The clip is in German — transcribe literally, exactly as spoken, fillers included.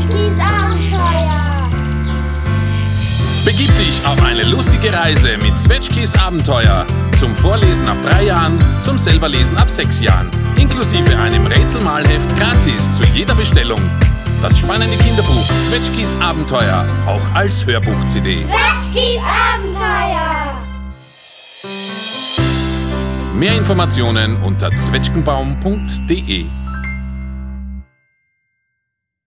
Zwetschgis Abenteuer. Begib dich auf eine lustige Reise mit Zwetschgis Abenteuer. Zum Vorlesen ab drei Jahren, zum Selberlesen ab sechs Jahren. Inklusive einem Rätselmalheft gratis zu jeder Bestellung. Das spannende Kinderbuch Zwetschgis Abenteuer, auch als Hörbuch-C D. Zwetschgis Abenteuer. Mehr Informationen unter zwetschgenbaum punkt de.